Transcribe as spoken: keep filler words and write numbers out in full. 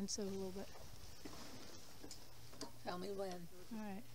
into it a little bit. Tell me when. All right.